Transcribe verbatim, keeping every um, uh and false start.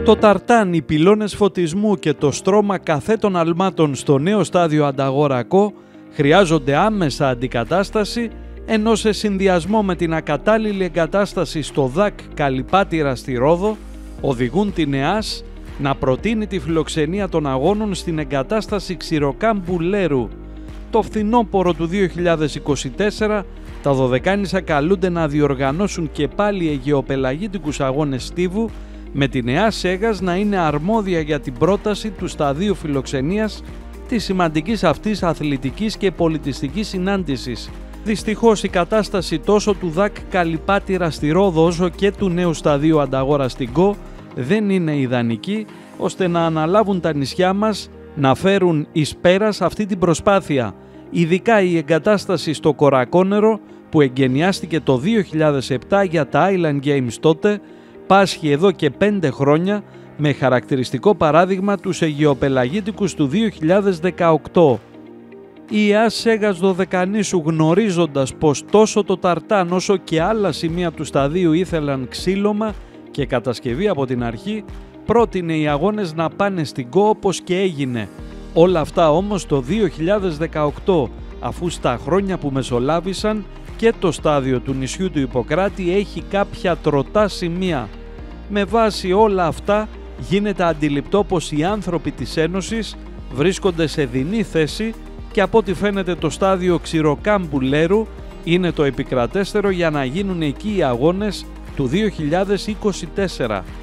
Το ταρτάν, οι πυλώνες φωτισμού και το στρώμα καθέτων αλμάτων στο νέο στάδιο Ανταγορακό χρειάζονται άμεσα αντικατάσταση, ενώ σε συνδυασμό με την ακατάλληλη εγκατάσταση στο ΔΑΚ Καλυπάτηρα στη Ρόδο οδηγούν την ΕΑΣ να προτείνει τη φιλοξενία των αγώνων στην εγκατάσταση Ξηροκάμπου Λέρου. Το φθινόπωρο του δύο χιλιάδες είκοσι τέσσερα τα Δωδεκάνησα καλούνται να διοργανώσουν και πάλι αιγαιοπελαγίτικους αγώνες στίβου, με την ΕΑΣ Αίγας να είναι αρμόδια για την πρόταση του σταδίου φιλοξενίας της σημαντικής αυτής αθλητικής και πολιτιστικής συνάντησης. Δυστυχώς η κατάσταση τόσο του ΔΑΚ Καλυπάτηρα στη Ρόδο όσο και του νέου σταδίου Ανταγόρα στην Κο δεν είναι ιδανική, ώστε να αναλάβουν τα νησιά μας να φέρουν εις πέρας αυτή την προσπάθεια. Ειδικά η εγκατάσταση στο Κορακόνερο, που εγκαινιάστηκε το δύο χιλιάδες επτά για τα Island Games τότε, πάσχει εδώ και πέντε χρόνια, με χαρακτηριστικό παράδειγμα τους αιγαιοπελαγίτικους του δύο χιλιάδες δεκαοκτώ. Η ΕΑΣ Αίγας Δωδεκανήσου, γνωρίζοντας πως τόσο το ταρτάν όσο και άλλα σημεία του σταδίου ήθελαν ξύλωμα και κατασκευή από την αρχή, πρότεινε οι αγώνες να πάνε στην Κο όπως και έγινε. Όλα αυτά όμως το δύο χιλιάδες δεκαοκτώ, αφού στα χρόνια που μεσολάβησαν και το στάδιο του νησιού του Ιπποκράτη έχει κάποια τροτά σημεία. Με βάση όλα αυτά γίνεται αντιληπτό πως οι άνθρωποι της Ένωσης βρίσκονται σε δεινή θέση και από ό,τι φαίνεται το στάδιο Ξηροκάμπου Λέρου είναι το επικρατέστερο για να γίνουν εκεί οι αγώνες του δύο χιλιάδες είκοσι τέσσερα.